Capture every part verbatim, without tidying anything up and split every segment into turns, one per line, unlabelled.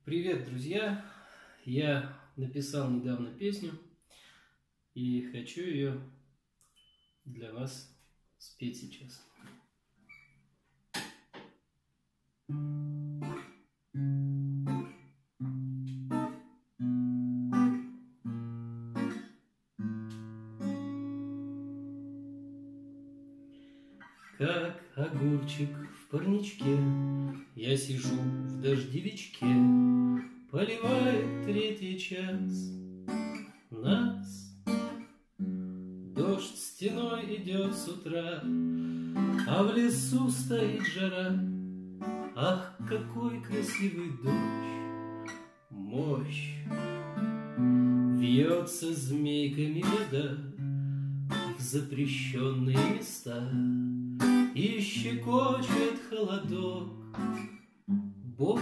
Привет, друзья! Я написал недавно песню и хочу ее для вас спеть сейчас. Как огурчик в парничке, я сижу в дождевичке, поливает третий час нас. Дождь стеной идет с утра, а в лесу стоит жара. Ах, какой красивый дождь, мощь! Вьется змейками вода в запрещенные места и щекочет холодок. Бог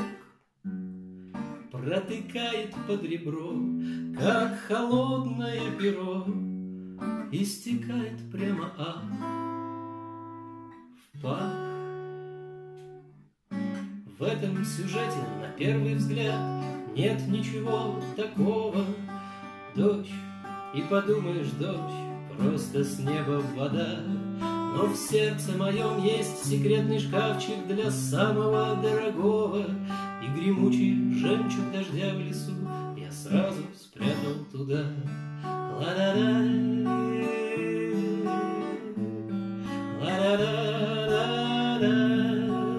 протыкает под ребро, как холодное перо, и стекает прямо ах в пах. В этом сюжете на первый взгляд нет ничего такого. Дождь, и подумаешь, дождь, просто с неба вода. Но в сердце моем есть секретный шкафчик для самого дорогого, и гремучий жемчуг дождя в лесу я сразу спрятал туда. Ла-да-да, ла-да-да-да-да.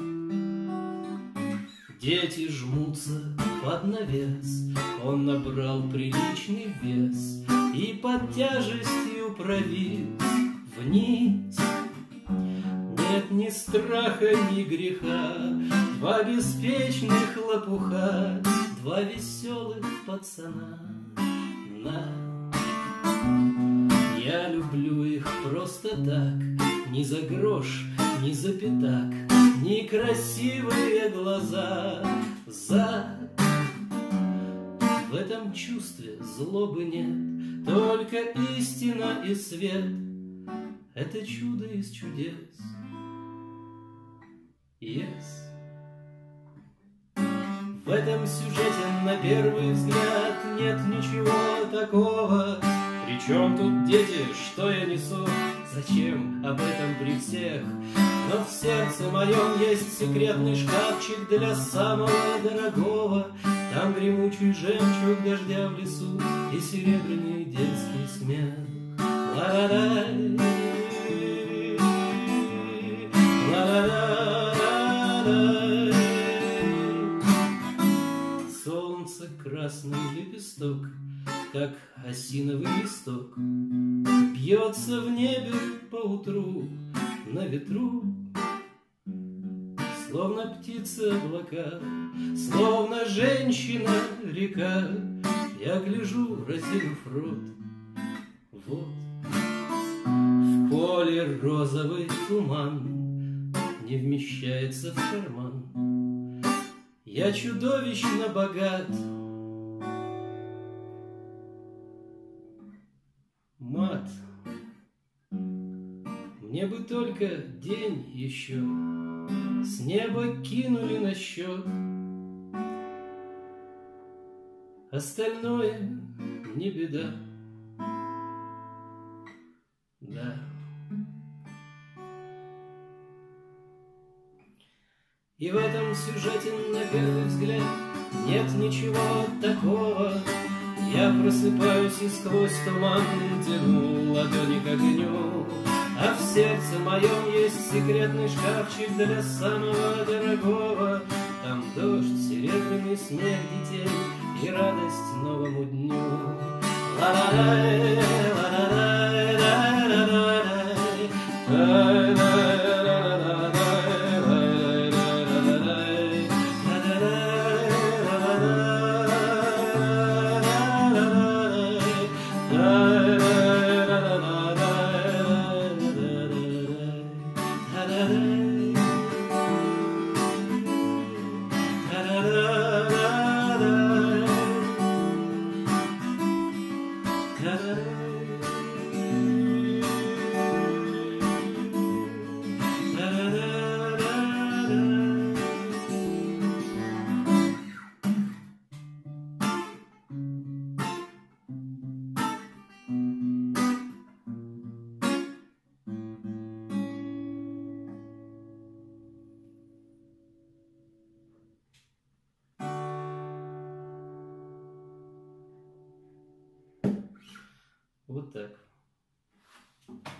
Дети жмутся под навес, он набрал приличный вес и под тяжестью провис вниз. Нет ни страха, ни греха, два беспечных лопуха, два веселых пацана. На. Я люблю их просто так, ни за грош, ни за пятак, ни красивые глаза. За. В этом чувстве злобы нет, только истина и свет. Это чудо из чудес. Yes. В этом сюжете на первый взгляд нет ничего такого. Причем тут дети, что я несу? Зачем об этом при всех? Но в сердце моем есть секретный шкафчик для самого дорогого. Там гремучий жемчуг дождя в лесу и серебряный детский смех. Ла-ла-ла. Солнце красный лепесток, как осиновый листок, бьется в небе поутру на ветру. Словно птица облака, словно женщина река, я гляжу, разинув рот. Вот в поле розовый туман не вмещается в карман. Я чудовищно богат. Мат. Мне бы только день еще, с неба кинули на счет. Остальное не беда. Да. И в этом сюжете на первый взгляд нет ничего такого. Я просыпаюсь и сквозь туман тяну ладони к огню, а в сердце моем есть секретный шкафчик для самого дорогого. Там дождь, серебряный смех детей и радость новому дню. Ла-ла-лай, ла-ла-лай, ла-ла-лай, ла-ла-лай. Вот так.